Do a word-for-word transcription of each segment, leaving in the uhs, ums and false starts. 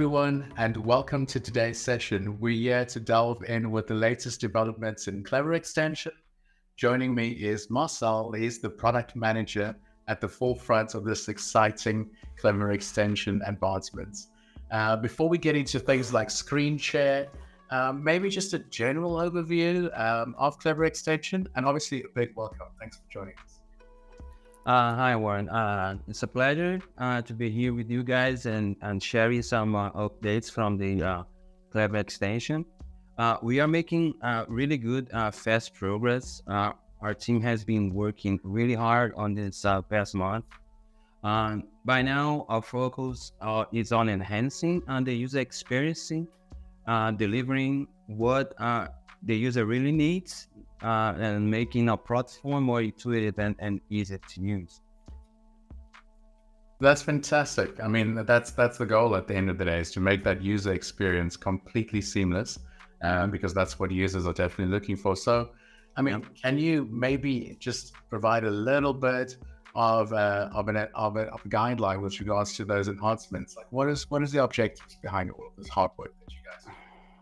everyone, and welcome to today's session. We're here to delve in with the latest developments in Klever Extension. Joining me is Marcel. He's the product manager at the forefront of this exciting Klever Extension advancements. Uh, before we get into things like screen share, um, maybe just a general overview um, of Klever Extension, and obviously a big welcome. Thanks for joining us. Uh, hi, Warren. Uh, it's a pleasure uh, to be here with you guys and, and sharing some uh, updates from the uh, Klever Extension. Uh, we are making uh, really good, uh, fast progress. Uh, our team has been working really hard on this uh, past month. Um, by now, our focus uh, is on enhancing uh, the user experience, uh, delivering what uh, the user really needs, Uh, and making our platform more intuitive and, and easy to use. That's fantastic. I mean, that's that's the goal at the end of the day, is to make that user experience completely seamless, um, because that's what users are definitely looking for. So, I mean, Yep. can you maybe just provide a little bit of uh, of an of a, of a guideline with regards to those enhancements? Like, what is what is the objectives behind all of this hard work that you guys do?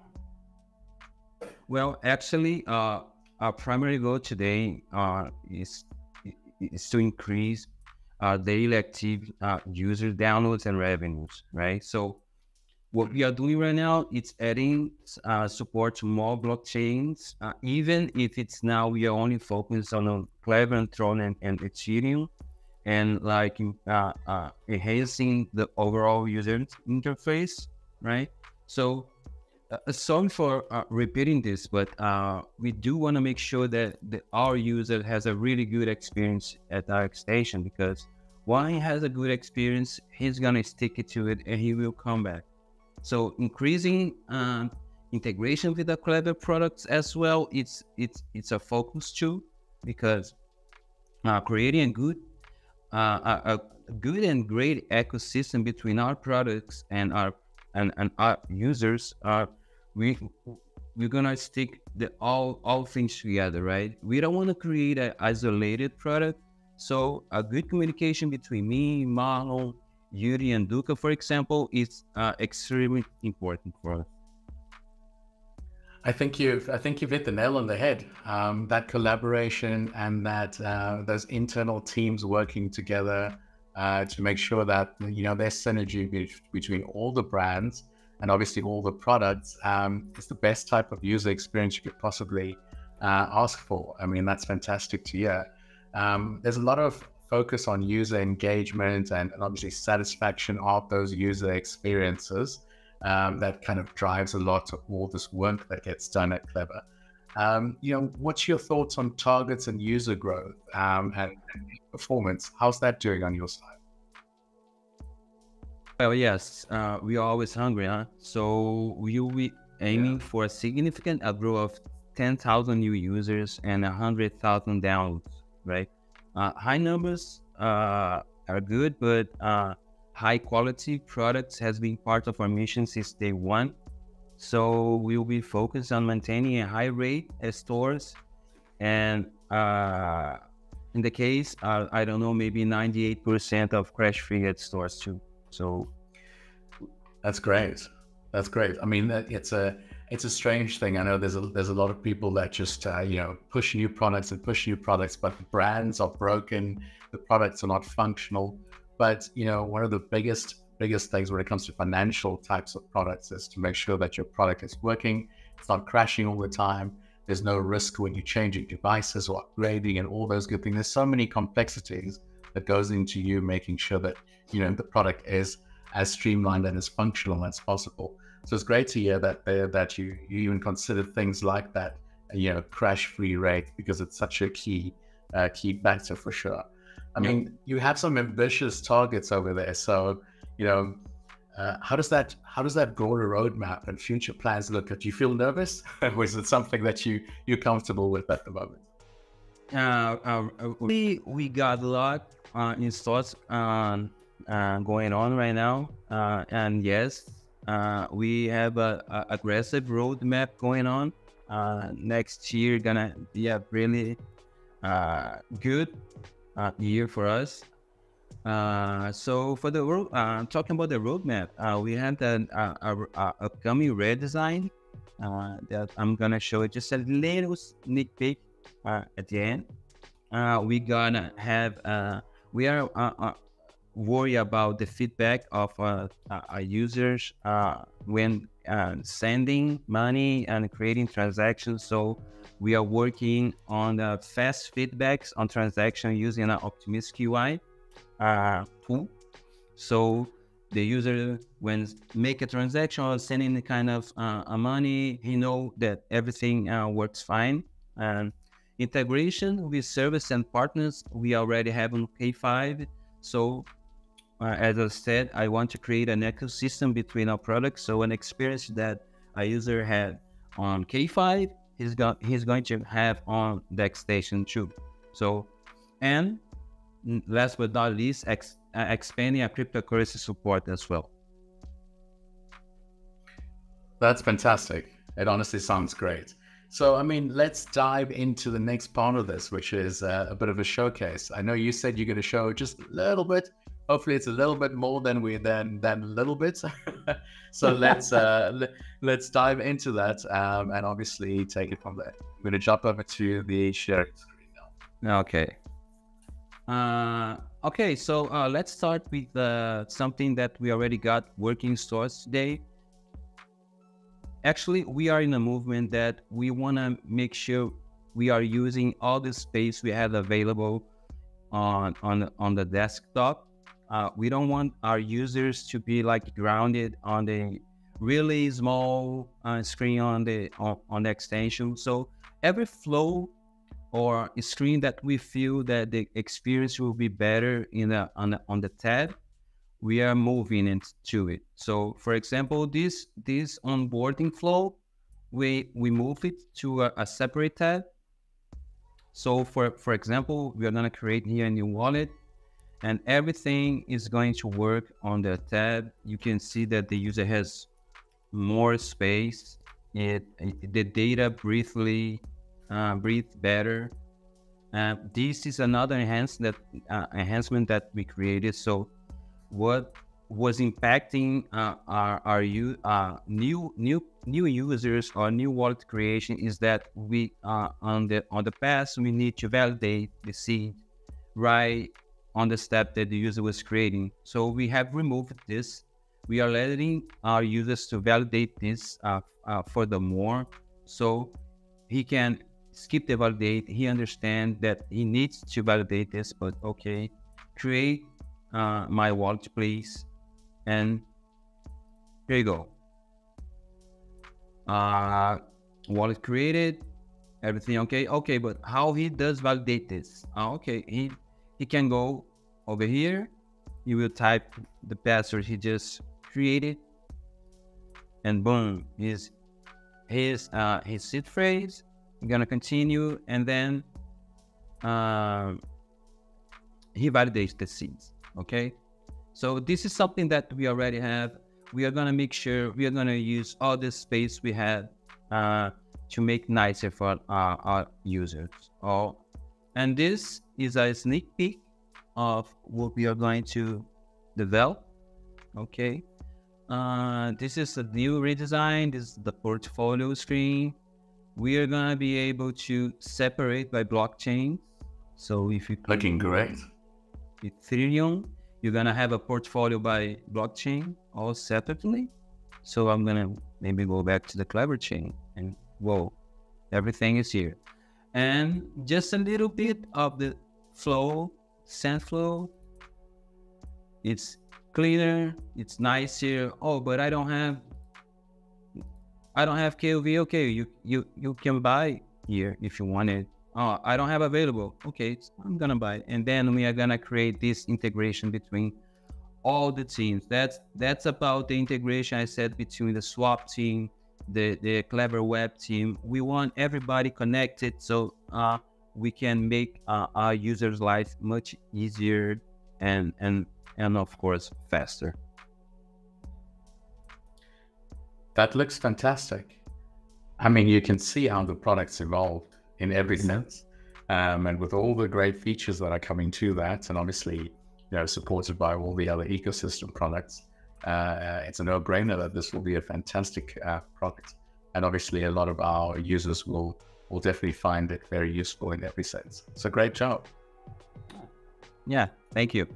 Well, actually, uh, our primary goal today uh, is is to increase uh, daily active uh, user downloads and revenues, right? So what we are doing right now, it's adding uh, support to more blockchains, uh, even if it's now we are only focused on uh, Klever and Tron and, and Ethereum, and like uh, uh, enhancing the overall user interface, right? So Uh, sorry for uh, repeating this, but uh, we do want to make sure that the, our user has a really good experience at our extension, because when he has a good experience, he's going to stick it to it and he will come back. So increasing um, integration with the Klever products as well, it's it's it's a focus too, because uh, creating a good uh, a, a good and great ecosystem between our products and our and, and our users are we we're gonna stick the all all things together, right? We don't want to create an isolated product. So a good communication between me, Marlon, Yuri, and Duca, for example, is uh, extremely important for us. I think you've I think you've hit the nail on the head. Um, that collaboration and that uh, those internal teams working together uh, to make sure that you know there's synergy be- between all the brands and obviously all the products um, is the best type of user experience you could possibly uh, ask for. I mean, that's fantastic to hear. Um, there's a lot of focus on user engagement and, and obviously satisfaction of those user experiences. Um, that kind of drives a lot of all this work that gets done at Klever. Um, you know, what's your thoughts on targets and user growth um, and, and performance? How's that doing on your side? Well, yes, uh, we are always hungry, huh? So we will be aiming Yeah. for a significant uh, growth of ten thousand new users and one hundred thousand downloads, right? Uh, high numbers uh, are good, but uh, high quality products has been part of our mission since day one. So we will be focused on maintaining a high rate at stores, and uh, in the case, uh, I don't know, maybe ninety-eight percent of crash free at stores too. So That's great. That's great. I mean, that- it's a it's a strange thing. I know there's a there's a lot of people that just uh, you know push new products and push new products, but the brands are broken. The products are not functional. But you know, one of the biggest biggest things when it comes to financial types of products is to make sure that your product is working. It's not crashing all the time. There's no risk when you're changing devices or upgrading and all those good things. There's so many complexities that goes into you making sure that you know the product is as streamlined and as functional as possible. So it's great to hear that uh, that you, you even consider things like that, you know, crash-free rate, because it's such a key uh, key factor for sure. I yeah. mean, you have some ambitious targets over there. So, you know, uh, how does that how does that broader roadmap and future plans look? Do you feel nervous, or is it something that you you're comfortable with at the moment? Uh, uh, uh, we we got a lot uh, in stores um, uh, going on right now, uh, and yes, uh, we have a, a aggressive roadmap going on. Uh, next year gonna be a really uh, good uh, year for us. Uh, so for the road, uh, talking about the roadmap, uh, we have the uh, our, our upcoming redesign uh, that I'm gonna show you just a little sneak peek uh, at the end. Uh, we gonna have uh, we are uh, uh, worry about the feedback of uh, uh, our users uh, when uh, sending money and creating transactions. So we are working on the fast feedbacks on transaction using an optimistic U I uh, tool. So the user, when make a transaction or send any kind of uh, a money, he know that everything uh, works fine. And integration with service and partners, we already have on K five. So uh, as I said, I want to create an ecosystem between our products. So an experience that a user had on K five, he's got he's going to have on the extension too. So, and last but not least, ex, uh, expanding our cryptocurrency support as well. That's fantastic. It honestly sounds great. So, I mean, let's dive into the next part of this, which is uh, a bit of a showcase. I know you said you're going to show just a little bit. Hopefully, it's a little bit more than we than than a little bit. So let's uh, le- let's dive into that um, and obviously take it from there. I'm going to jump over to the sharing screen now. Okay. Uh, okay, so uh, let's start with uh, something that we already got working stores today. Actually, we are in a movement that we want to make sure we are using all the space we have available on on on the desktop. Uh, we don't want our users to be like grounded on the really small uh, screen on the on, on the extension. So every flow or a screen that we feel that the experience will be better in the on the, on the tab, we are moving into it. So for example, this this onboarding flow, we we move it to a, a separate tab. So for for example, we are going to create here a new wallet, and everything is going to work on the tab. You can see that the user has more space. It, it the data briefly uh, breathe better. Uh, this is another enhance that uh, enhancement that we created. So what was impacting uh, our our u- uh, new new new users or new wallet creation is that we uh, on the on the past we need to validate the seed right on the step that the user was creating. So we have removed this. We are letting our users to validate this uh, uh, furthermore, so he can skip the validate. He understands that he needs to validate this, but okay, create uh, my wallet, please. And here you go. Uh, wallet created, everything okay. Okay, but how he does validate this? Uh, okay, he he can go over here. He will type the password he just created, and boom, his his uh, his seed phrase. I'm gonna continue, and then uh, he validates the seeds. Okay, so this is something that we already have. We are gonna make sure we are gonna use all the space we have uh, to make nicer for our, our users. Oh, and this is a sneak peek of what we are going to develop. Okay, uh, this is a new redesign. This is the portfolio screen. We are gonna be able to separate by blockchain. So if you Looking great. Ethereum, you're gonna have a portfolio by blockchain all separately. So I'm gonna maybe go back to the Klever chain, and whoa, everything is here. And just a little bit of the flow, send flow. It's cleaner, it's nicer. Oh, but I don't have I don't have K O V. Okay, you you you can buy here if you want it. Oh, I don't have available. Okay, I'm gonna buy it. And then we are gonna create this integration between all the teams. That's that's about the integration I said between the swap team, the the Klever web team. We want everybody connected, so uh, we can make uh, our users' life much easier and and and of course faster. That looks fantastic. I mean, you can see how the product's evolved in every sense. Um, and with all the great features that are coming to that, and obviously you know, supported by all the other ecosystem products, uh, it's a no-brainer that this will be a fantastic uh, product. And obviously a lot of our users will, will definitely find it very useful in every sense. So great job. Yeah, thank you.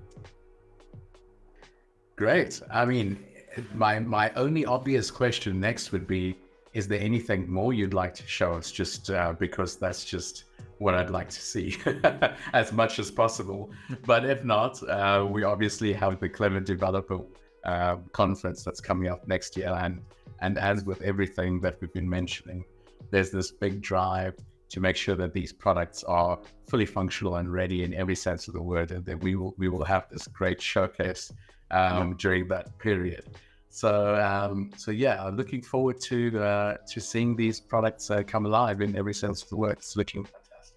Great. I mean, my, my only obvious question next would be, is there anything more you'd like to show us? Just uh, because that's just what I'd like to see as much as possible. But if not, uh, we obviously have the Klever Developer uh, Conference that's coming up next year. And, and as with everything that we've been mentioning, there's this big drive to make sure that these products are fully functional and ready in every sense of the word, and that we will, we will have this great showcase um, during that period. So, um, so yeah, I'm looking forward to uh, to seeing these products uh, come alive in every sense of the word. It's looking fantastic.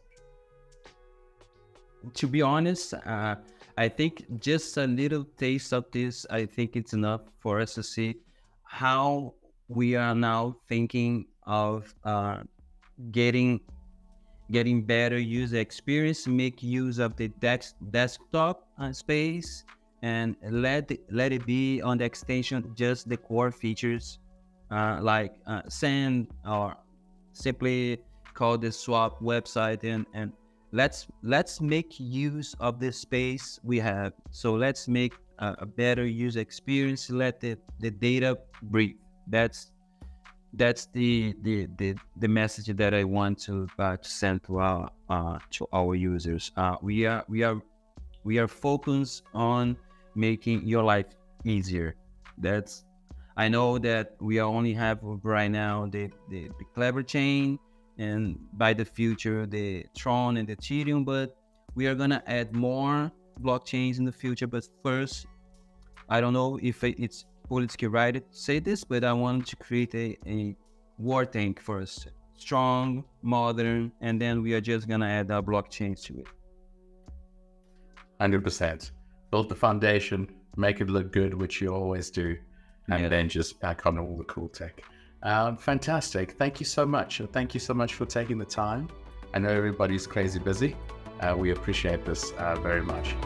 To be honest, uh, I think just a little taste of this, I think it's enough for us to see how we are now thinking of uh, getting getting better user experience, make use of the desk, desktop uh, space, and let it, let it be on the extension just the core features uh, like uh, send or simply call the swap website, and and let's let's make use of the space we have. So let's make a, a better user experience. Let the, the data breathe. That's that's the the the, the message that I want to, uh, to send to our uh, to our users. Uh, we are we are we are focused on making your life easier. That's, I know that we only have right now the, the, the Klever chain, and by the future the Tron and the Ethereum, but we are gonna add more blockchains in the future. But first, I don't know if it's politically right to say this, but I want to create a, a war tank first, strong, modern, and then we are just gonna add our blockchains to it. one hundred percent. Build the foundation, make it look good, which you always do, and Yeah. then just back on all the cool tech. Um, fantastic. Thank you so much. Thank you so much for taking the time. I know everybody's crazy busy. Uh, we appreciate this uh, very much.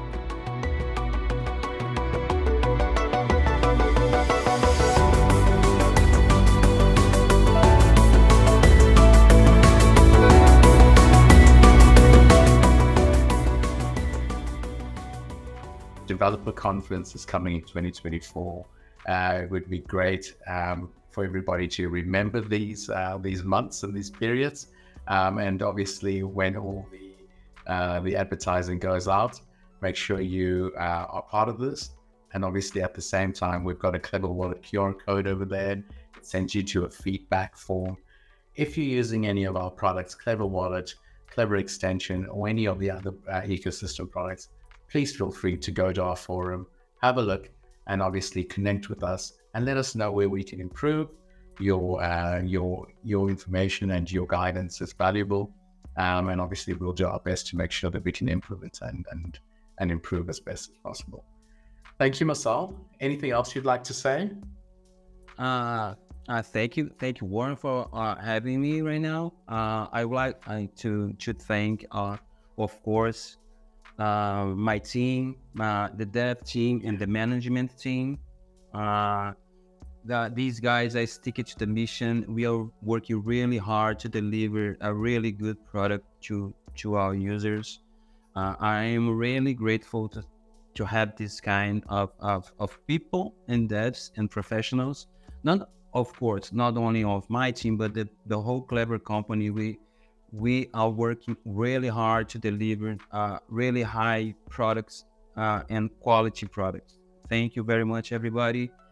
Developer conference is coming in twenty twenty-four. Uh, it would be great um, for everybody to remember these uh, these months and these periods. Um, and obviously, when all the uh, the advertising goes out, make sure you uh, are part of this. And obviously, at the same time, we've got a Klever Wallet Q R code over there. It sends you to a feedback form. If you're using any of our products, Klever Wallet, Klever Extension, or any of the other uh, ecosystem products, please feel free to go to our forum, have a look, and obviously connect with us and let us know where we can improve. Your uh, your your information and your guidance is valuable, um, and obviously we'll do our best to make sure that we can implement and and and improve as best as possible. Thank you, Marcel. Anything else you'd like to say? Uh, uh, thank you, thank you, Warren, for uh, having me right now. Uh, I would like uh, to to thank, uh, of course, uh, my team, uh, the dev team, and the management team. Uh, the, these guys, I stick it to the mission. We are working really hard to deliver a really good product to to our users. Uh, I am really grateful to to have this kind of, of, of people and devs and professionals. Not, of course, not only of my team, but the, the whole Klever company. We we are working really hard to deliver uh, really high products uh, and quality products. Thank you very much, everybody.